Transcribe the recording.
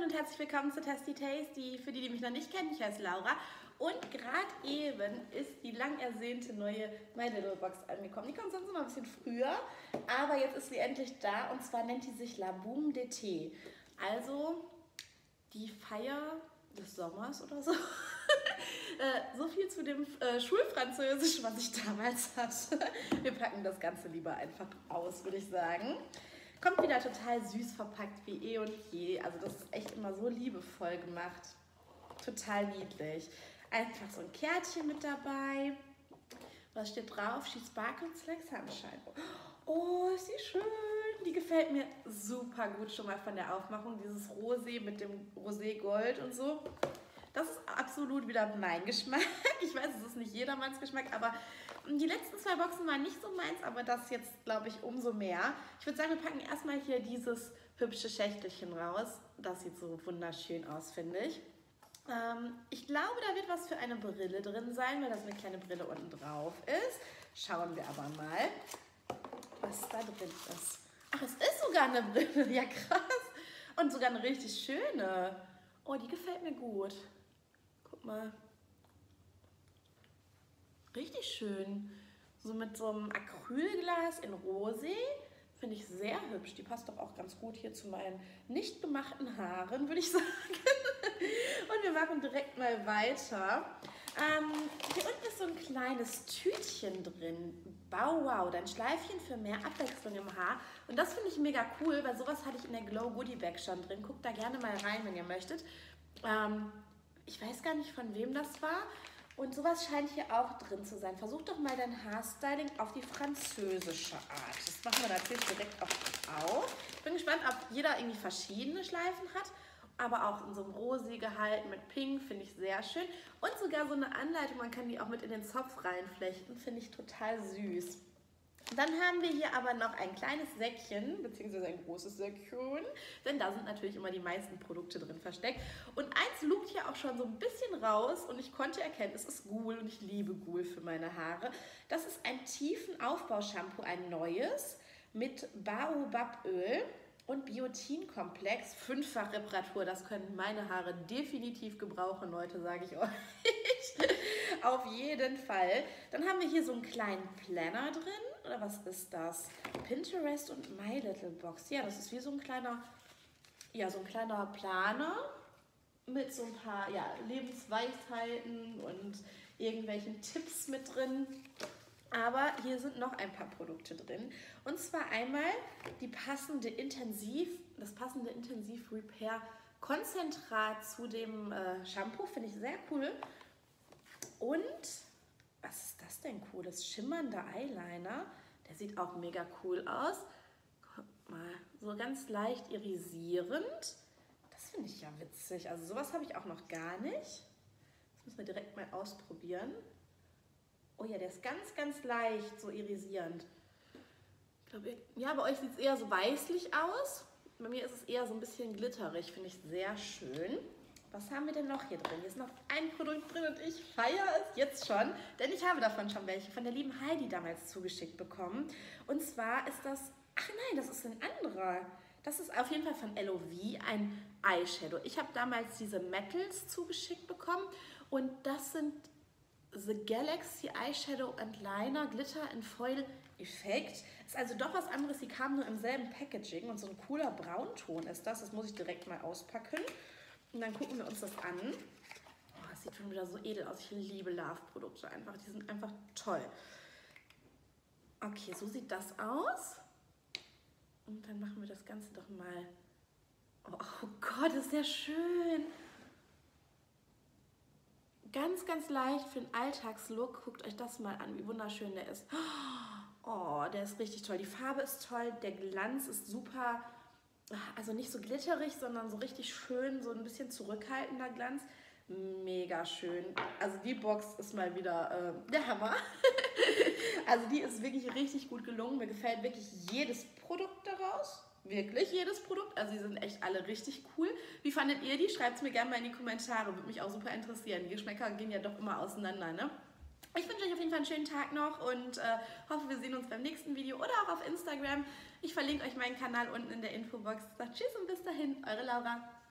und herzlich willkommen zu Tasty Tasty. Für die, die mich noch nicht kennen, ich heiße Laura und gerade eben ist die lang ersehnte neue My Little Box angekommen. Die kommt sonst immer ein bisschen früher, aber jetzt ist sie endlich da und zwar nennt die sich La Boum d'été. Also die Feier des Sommers oder so. So viel zu dem Schulfranzösisch, was ich damals hatte. Wir packen das Ganze lieber einfach aus, würde ich sagen. Kommt wieder total süß verpackt wie eh und je. Also das ist echt immer so liebevoll gemacht. Total niedlich. Einfach so ein Kärtchen mit dabei. Was steht drauf? She sparkles like sunshine. Oh, ist die schön. Die gefällt mir super gut schon mal von der Aufmachung. Dieses Rosé mit dem Rosé-Gold und so. Das ist absolut wieder mein Geschmack. Ich weiß, es ist nicht jedermanns Geschmack, aber die letzten zwei Boxen waren nicht so meins, aber das jetzt, glaube ich, umso mehr. Ich würde sagen, wir packen erstmal hier dieses hübsche Schächtelchen raus. Das sieht so wunderschön aus, finde ich. Ich glaube, da wird was für eine Brille drin sein, weil das eine kleine Brille unten drauf ist. Schauen wir aber mal, was da drin ist. Ach, es ist sogar eine Brille. Ja, krass. Und sogar eine richtig schöne. Oh, die gefällt mir gut. Guck mal. Richtig schön. So mit so einem Acrylglas in Rosé. Finde ich sehr hübsch. Die passt doch auch ganz gut hier zu meinen nicht gemachten Haaren, würde ich sagen. Und wir machen direkt mal weiter. Hier unten ist so ein kleines Tütchen drin. Wow, dein Schleifchen für mehr Abwechslung im Haar. Und das finde ich mega cool, weil sowas hatte ich in der Glow Goodie Bag schon drin. Guckt da gerne mal rein, wenn ihr möchtet. Ich weiß gar nicht, von wem das war. Und sowas scheint hier auch drin zu sein. Versuch doch mal dein Haarstyling auf die französische Art. Das machen wir natürlich direkt auch auf. Ich bin gespannt, ob jeder irgendwie verschiedene Schleifen hat. Aber auch in so einem Rosé gehalten mit Pink, finde ich sehr schön. Und sogar so eine Anleitung, man kann die auch mit in den Zopf reinflechten, finde ich total süß. Dann haben wir hier aber noch ein kleines Säckchen, beziehungsweise ein großes Säckchen, denn da sind natürlich immer die meisten Produkte drin versteckt. Und eins lugt hier auch schon so ein bisschen raus und ich konnte erkennen, es ist Ghoul und ich liebe Ghoul für meine Haare. Das ist ein Tiefen-Aufbau-Shampoo, ein neues mit Baobaböl und Biotinkomplex. 5-fach Reparatur, das können meine Haare definitiv gebrauchen, Leute, sage ich euch. Auf jeden Fall. Dann haben wir hier so einen kleinen Planner drin. Oder was ist das? Pinterest und My Little Box. Ja, das ist wie so ein kleiner Planer mit so ein paar Lebensweisheiten und irgendwelchen Tipps mit drin. Aber hier sind noch ein paar Produkte drin. Und zwar einmal das passende Intensiv Repair Konzentrat zu dem Shampoo. Finde ich sehr cool. Und was ist das denn cooles? Schimmernder Eyeliner. Der sieht auch mega cool aus. Guck mal, so ganz leicht irisierend. Das finde ich ja witzig. Also sowas habe ich auch noch gar nicht. Das müssen wir direkt mal ausprobieren. Oh ja, der ist ganz, ganz leicht so irisierend. Ich glaube, ja, bei euch sieht es eher so weißlich aus. Bei mir ist es eher so ein bisschen glitterig. Finde ich sehr schön. Was haben wir denn noch hier drin? Hier ist noch ein Produkt drin und ich feiere es jetzt schon, denn ich habe davon schon welche von der lieben Heidi damals zugeschickt bekommen. Und zwar ist das, ach nein, das ist ein anderer. Das ist auf jeden Fall von LOV, ein Eyeshadow. Ich habe damals diese Metals zugeschickt bekommen und das sind The Galaxy Eyeshadow and Liner Glitter in Foil Effekt. Ist also doch was anderes, die kamen nur im selben Packaging und so ein cooler Braunton ist das. Das muss ich direkt mal auspacken. Und dann gucken wir uns das an. Oh, das sieht schon wieder so edel aus. Ich liebe Love-Produkte einfach. Die sind einfach toll. Okay, so sieht das aus. Und dann machen wir das Ganze doch mal. Oh Gott, ist der schön. Ganz, ganz leicht für den Alltagslook. Guckt euch das mal an, wie wunderschön der ist. Oh, der ist richtig toll. Die Farbe ist toll. Der Glanz ist super. Also nicht so glitterig, sondern so richtig schön, so ein bisschen zurückhaltender Glanz. Mega schön. Also die Box ist mal wieder der Hammer. Also die ist wirklich richtig gut gelungen. Mir gefällt wirklich jedes Produkt daraus. Wirklich jedes Produkt. Also die sind echt alle richtig cool. Wie fandet ihr die? Schreibt es mir gerne mal in die Kommentare. Würde mich auch super interessieren. Die Geschmäcker gehen ja doch immer auseinander, ne? Ich wünsche euch auf jeden Fall einen schönen Tag noch und hoffe, wir sehen uns beim nächsten Video oder auch auf Instagram. Ich verlinke euch meinen Kanal unten in der Infobox. Sagt tschüss und bis dahin, eure Laura.